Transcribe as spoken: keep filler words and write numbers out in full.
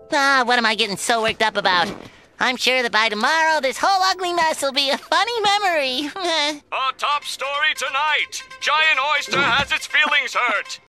Ah, what am I getting so worked up about? I'm sure that by tomorrow, this whole ugly mess will be a funny memory. Our top story tonight. Giant oyster has its feelings hurt.